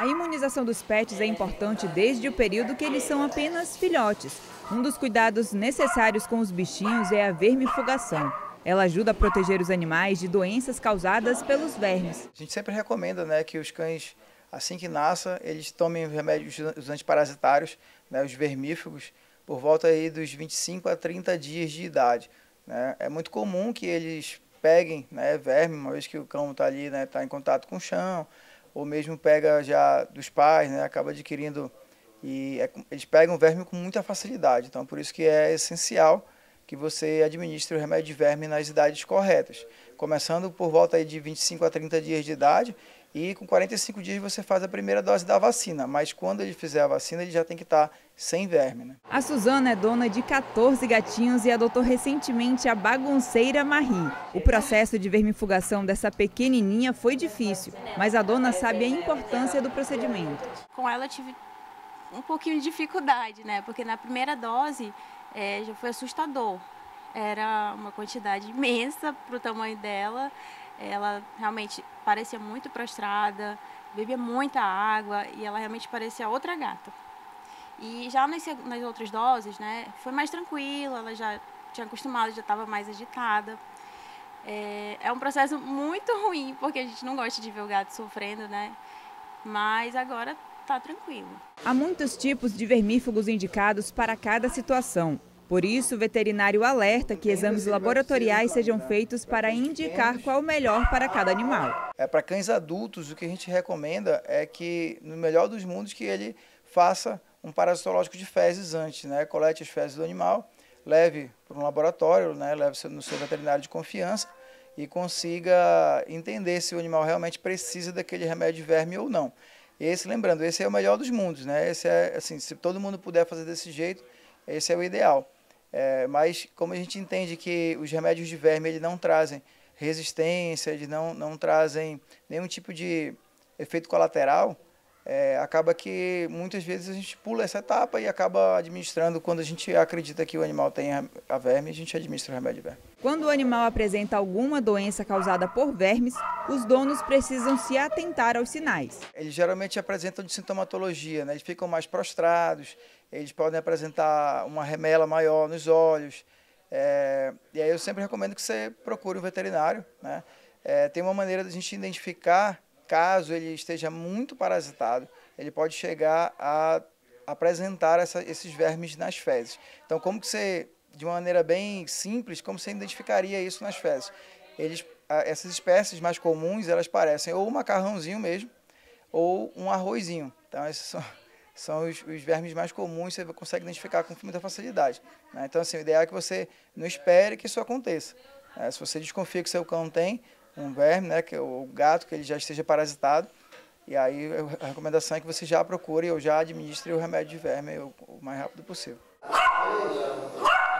A imunização dos pets é importante desde o período que eles são apenas filhotes. Um dos cuidados necessários com os bichinhos é a vermifugação. Ela ajuda a proteger os animais de doenças causadas pelos vermes. A gente sempre recomenda, né, que os cães, assim que nasçam, eles tomem remédios os antiparasitários, né, os vermífugos, por volta aí dos 25 a 30 dias de idade. Né? É muito comum que eles peguem, né, verme, uma vez que o cão está ali, né, tá em contato com o chão, ou mesmo pega já dos pais, né, acaba adquirindo, eles pegam verme com muita facilidade. Então, por isso que é essencial que você administre o remédio de verme nas idades corretas, começando por volta aí de 25 a 30 dias de idade, e com 45 dias você faz a primeira dose da vacina, mas quando ele fizer a vacina, ele já tem que estar sem verme. Né? A Suzana é dona de 14 gatinhos e adotou recentemente a bagunceira Marie. O processo de vermifugação dessa pequenininha foi difícil, mas a dona sabe a importância do procedimento. Com ela eu tive um pouquinho de dificuldade, né? Porque na primeira dose já foi assustador. Era uma quantidade imensa para o tamanho dela. Ela realmente parecia muito prostrada, bebia muita água e ela realmente parecia outra gata. E já nas outras doses, né, foi mais tranquila, ela já tinha acostumado, já estava mais agitada. É um processo muito ruim, porque a gente não gosta de ver o gato sofrendo, né? Mas agora está tranquilo. Há muitos tipos de vermífugos indicados para cada situação. Por isso, o veterinário alerta que exames laboratoriais sejam feitos para indicar qual o melhor para cada animal. Para cães adultos, o que a gente recomenda é que, no melhor dos mundos, que ele faça um parasitológico de fezes antes, né? Colete as fezes do animal, leve para um laboratório, né? Leve no seu veterinário de confiança e consiga entender se o animal realmente precisa daquele remédio de verme ou não. Lembrando, esse é o melhor dos mundos, né? Esse é, assim, se todo mundo puder fazer desse jeito, esse é o ideal. Mas como a gente entende que os remédios de verme eles não trazem resistência, eles não trazem nenhum tipo de efeito colateral, acaba que muitas vezes a gente pula essa etapa e acaba administrando, quando a gente acredita que o animal tem a verme, a gente administra o remédio de verme. Quando o animal apresenta alguma doença causada por vermes, os donos precisam se atentar aos sinais. Eles geralmente apresentam de sintomatologia, né? Eles ficam mais prostrados, eles podem apresentar uma remela maior nos olhos. E aí eu sempre recomendo que você procure um veterinário. Né? Tem uma maneira de a gente identificar, caso ele esteja muito parasitado, ele pode chegar a apresentar esses vermes nas fezes. Então, como que você, de uma maneira bem simples, como você identificaria isso nas fezes? Essas espécies mais comuns, elas parecem ou um macarrãozinho mesmo, ou um arrozinho. Então, esses são os vermes mais comuns, você consegue identificar com muita facilidade. Né? Então, assim, o ideal é que você não espere que isso aconteça. Se você desconfia que seu cão tem um verme, né, que é o gato, que ele já esteja parasitado, e aí a recomendação é que você já procure ou já administre o remédio de verme o mais rápido possível.